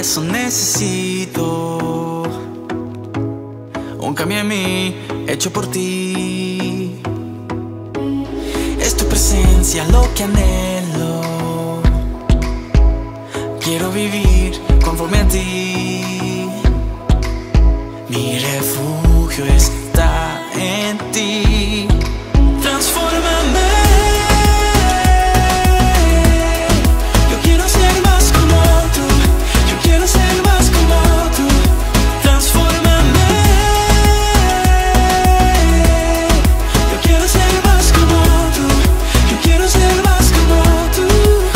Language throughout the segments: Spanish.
eso necesito un cambio en mí, hecho por ti. Es tu presencia lo que anhelo. Quiero vivir conforme a ti. Mi refugio está en ti. Transfórmame. Yo quiero ser más como tú. Yo quiero ser más como tú. Transfórmame. Yo quiero ser más como tú. Yo quiero ser más como tú.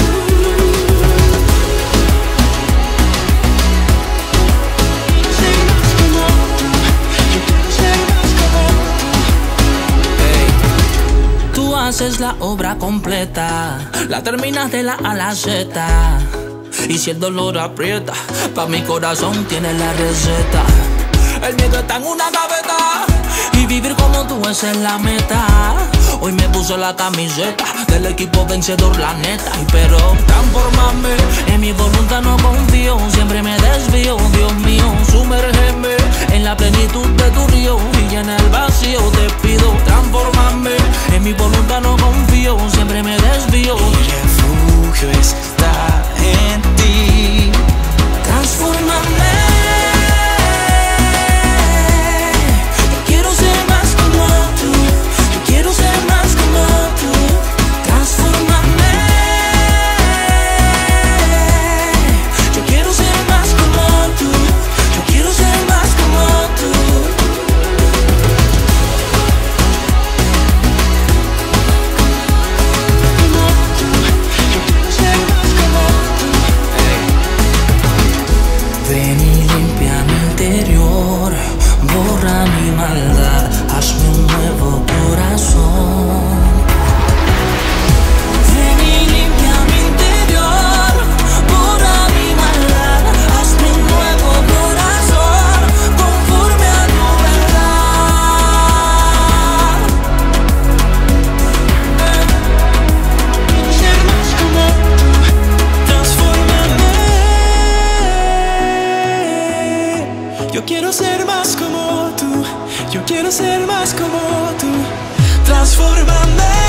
Ser más como tú. Yo quiero ser más como tú. Hey. Tú haces la obra completa, la terminas de la A a la Z. Y si el dolor aprieta, pa' mi corazón tienes la receta. El miedo está en una gaveta y vivir como tú, esa es la meta. Hoy me puse la camiseta del equipo vencedor, la neta. Y pero transformarme, en mi voluntad no confío. Siempre me desvío, Dios mío, sumérgeme en la plenitud de tu río. Y en el vacío te pido transformarme. En mi voluntad no confío, siempre me desvío. Mi refugio está en ti. Transfórmame. Yo quiero ser más como tú. Yo quiero ser más como tú. Transfórmame. Yo quiero ser más como tú. Yo quiero ser más como tú. Yo quiero ser más como tú. Ven y limpia mi interior, borra mi maldad, hazme un nuevo corazón. Ven y limpia mi interior, borra mi maldad, hazme un nuevo corazón, conforme a tu verdad. Quiero ser más como tú. Transfórmame. Yo quiero ser más como tú. Yo quiero ser más como tú. Transfórmame.